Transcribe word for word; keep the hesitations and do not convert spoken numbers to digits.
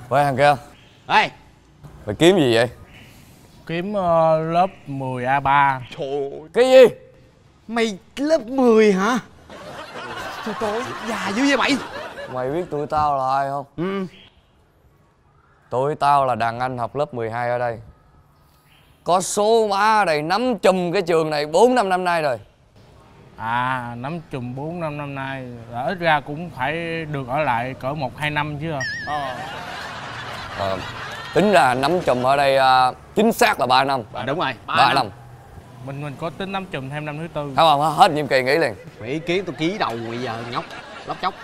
Quay thằng kia. Ê, Mày kiếm gì vậy? Kiếm uh, lớp mười A ba. trời ơi, Cái gì? mày lớp mười hả? Trời ơi, già dữ vậy mày. Mày biết tụi tao là ai không? Ừ. Tụi tao là đàn anh học lớp mười hai ở đây. Có số má ở đây nắm chùm cái trường này bốn năm năm nay rồi. À, nắm chùm bốn năm năm nay là ít ra cũng phải được ở lại cỡ một hai năm chứ. Ờ. Ờ, tính ra nắm chùm ở đây à, chính xác là ba năm. À, đúng rồi, ba năm. Mình mình có tính nắm chùm thêm năm thứ tư. Không không, hết nhiệm kỳ nghỉ liền. Mày ý kiến tôi ký đầu bây giờ nhóc, lóc chóc.